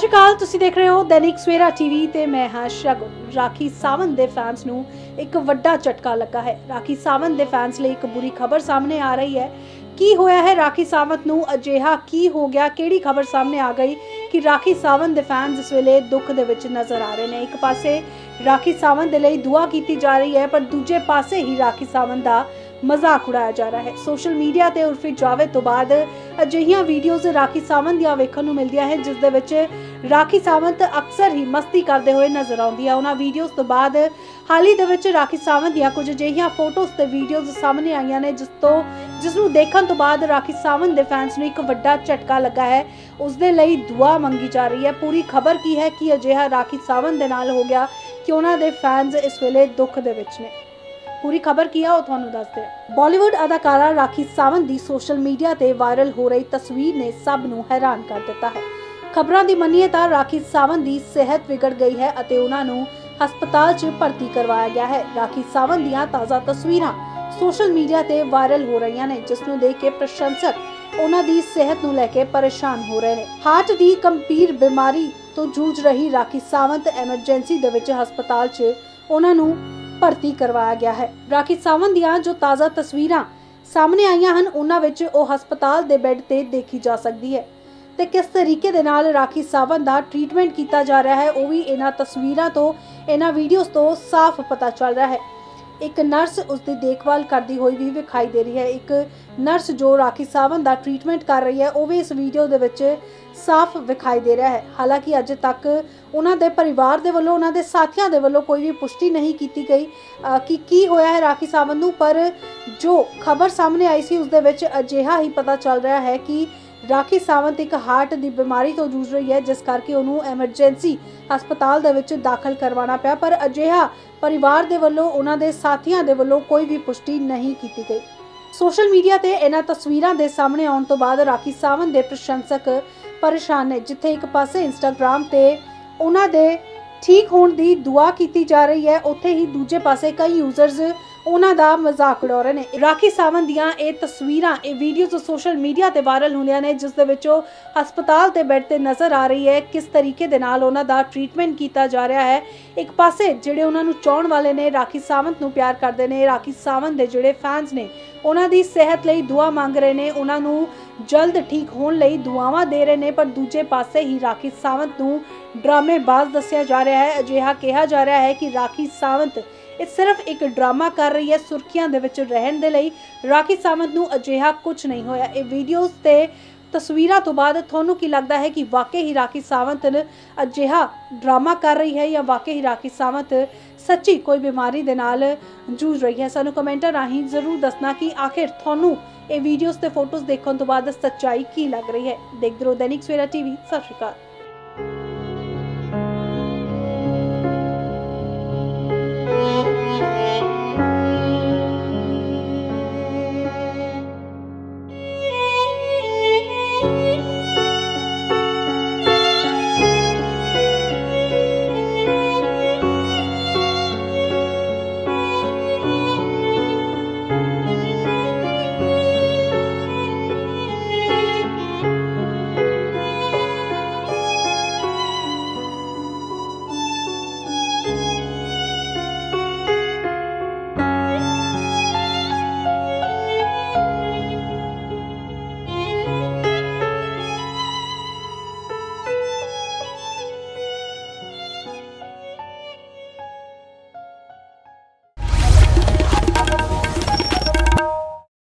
ਸ਼੍ਰੀ ਅਕਾਲ, ਤੁਸੀਂ ਦੇਖ ਰਹੇ ਹੋ दैनिक सवेरा टीवी ਤੇ ਮੈਂ ਹਾਂ ਸ਼ਗੁਨ। ਰਾਖੀ ਸਾਵੰਤ ਦੇ ਫੈਨਸ ਨੂੰ ਇੱਕ ਵੱਡਾ ਝਟਕਾ ਲੱਗਾ ਹੈ। ਰਾਖੀ ਸਾਵੰਤ ਦੇ ਫੈਨਸ ਲਈ ਇੱਕ ਬੁਰੀ ਖਬਰ ਸਾਹਮਣੇ ਆ ਰਹੀ ਹੈ। ਕੀ ਹੋਇਆ ਹੈ ਰਾਖੀ ਸਾਵੰਤ ਨੂੰ? ਅਜਿਹਾ ਕੀ ਹੋ ਗਿਆ? ਕਿਹੜੀ ਖਬਰ ਸਾਹਮਣੇ ਆ ਗਈ ਕਿ ਰਾਖੀ ਸਾਵੰਤ ਦੇ ਫੈਨਸ ਇਸ ਵੇਲੇ ਦੁੱਖ ਦੇ ਵਿੱਚ ਨਜ਼ਰ ਆ ਰਹੇ ਨੇ। ਇੱਕ ਪਾਸੇ ਰਾਖੀ ਸਾਵੰਤ ਦੇ ਲਈ ਦੁਆ ਕੀਤੀ ਜਾ ਰਹੀ ਹੈ, ਪਰ ਦੂਜੇ ਪਾਸੇ ਹੀ ਰਾਖੀ ਸਾਵੰਤ ਦਾ मजाक उड़ाया जा रहा है। सोशल मीडिया ते उर्फी जावेद तो बाद अजिहियां वीडियोज़ राखी सावंत दियां वेखण नूं मिलदियां है, जिस दे विच राखी सावंत अक्सर ही मस्ती करते हुए नजर आउंदी है। उन्हां वीडियोज़ तो बाद हाल ही दे विच राखी सावंत दियां कुछ अजिहियां फोटोज़ ते वीडियोज़ सामने आईयां ने, जिस नूं देखण तो बाद राखी सावंत दे फैंस नूं एक वड्डा झटका लगा है। उस दे लई दुआ मंगी जा रही है। पूरी खबर की है कि अजिहा राखी सावंत दे नाल हो गया कि उन्हां दे फैंस इस वेले दुख दे विच ने। पूरी खबर की है वो तुहानू दसदे। बॉलीवुड अदाकारा राखी सावंत दी सोशल मीडिया ते वायरल हो रही तस्वीर ने सब नू हैरान कर दिता है। खबरां दी मन्नीए तां राखी सावंत दी सेहत बिगड़ गई है अते उन्हां नू हस्पताल च भर्ती करवाया गया है। राखी सावंत दियां ताज़ा तस्वीरां सोशल मीडिया ते वायरल हो रही ने, जिस नू देख के प्रशंसक उन्हां दी सेहत नू लैके परेशान हो रहे हैं। हार्ट दी गंभीर बीमारी तो जूझ रही राखी सावंत एमरजेंसी दे विच हस्पताल च उन्हां नू भर्ती करवाया गया है। राखी सावंत दियां जो ताज़ा तस्वीरां सामने आईयां हन, उन्हां विच ओह हस्पताल दे बैड ते देखी जा सकदी है ते किस तरीके दे नाल राखी सावंत दा ट्रीटमेंट किया जा रहा है वह भी इन्हां तस्वीरां तो इन्हां वीडियोज़ तो साफ पता चल रहा है। एक नर्स उसकी देखभाल करती हुई भी विखाई दे रही है। एक नर्स जो राखी सावंत का ट्रीटमेंट कर रही है वह भी इस वीडियो दे विच साफ विखाई दे रहा है। हालांकि अज तक उन्होंने परिवार दे वल्लों उन्होंने साथियों दे वल्लों कोई भी पुष्टि नहीं की गई कि की होया है राखी सावंत नूं, पर जो खबर सामने आई सी उस दे विच अजिहा ही पता चल रहा है कि राखी सावंत एक हार्ट की बीमारी तो जूझ रही है, जिस करके उन्होंने एमरजेंसी हस्पताल दे विच दाखिल करवाना पिया, पर अजिहा परिवार दे वल्लों उन्होंने साथियों दे वल्लों कोई भी पुष्टि नहीं की गई। सोशल मीडिया ते इन्हां तस्वीरां दे सामने आउण तो बाद राखी सावंत दे प्रशंसक परेशान ने, जिथे एक पासे इंस्टाग्राम ते उन्हां दे ठीक होने की दुआ की जा रही है, उत्थे ही दूजे पासे कई यूजर्स उन्हां दा मजाक उड़ा रहे हैं। राखी सावंत दियां ये तस्वीरां ये वीडियोज़ सोशल मीडिया ते वायरल होंदियां ने, जिस दे विच हस्पताल ते बैड ते नज़र आ रही है किस तरीके दे नाल उन्हां दा ट्रीटमेंट किया जा रहा है। एक पासे जिहड़े उन्हां नूं चाहण वाले ने, राखी सावंत नूं प्यार करदे ने, राखी सावंत दे जिहड़े फैंस ने उन्हां दी सेहत लई दुआ मंग रहे ने, उन्हां नूं जल्द ठीक होने लई दुआवां दे रहे ने, पर दूजे पासे ही राखी सावंत नूं ड्रामेबाज दस्सिया जा रहा है। अजिहा कहा जा रहा है कि राखी सावंत ये सिर्फ एक ड्रामा कर रही है सुर्खियां दे विच रहण दे लई। राखी सावंत नूं अजिहा कुछ नहीं होया। ये वीडियोज़ ते तस्वीरां तो बाद तुहानूं की लगता है कि वाकई ही राखी सावंत अजिहा ड्रामा कर रही है या वाकई ही राखी सावंत सच्ची कोई बीमारी दे नाल जूझ रही है? सानूं कमेंटां राहीं जरूर दसना कि आखिर तुहानूं ये वीडियोज़ ते फोटोज़ देखण तो बाद सच्चाई की लग रही है। देखदे रहो दैनिक सवेरा टीवी। सत श्री अकाल।